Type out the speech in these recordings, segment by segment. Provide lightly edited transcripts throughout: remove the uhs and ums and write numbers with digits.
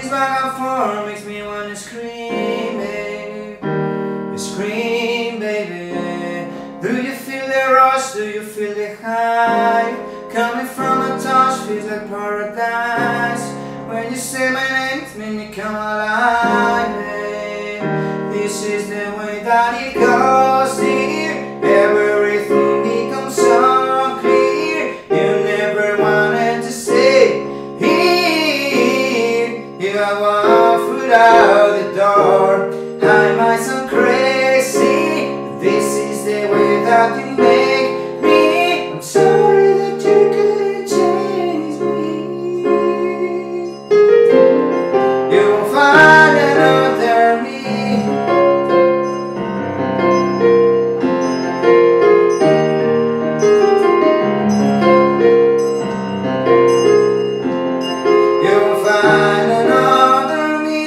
back and forth makes me wanna scream, baby. Scream, baby. Do you feel the rush? Do you feel the high? Coming from a touch feels like paradise. When you say my name, it makes me come alive, babe. This is the way that it goes, dear. Everything becomes so clear. You never wanted to say here. You got one foot out the door. I might sound crazy, but this is the way that you make me. I'm sorry that you couldn't change me. You will find another me. You will find another me.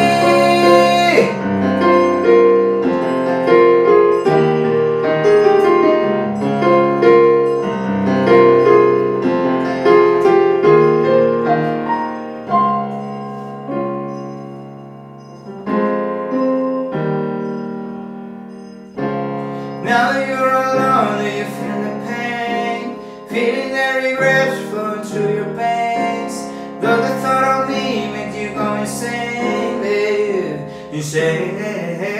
Now that you're alone, do you feel the pain? Feeling the regrets flowing through your veins. Does the thought of me make you go insane, babe? You say, hey, hey, hey.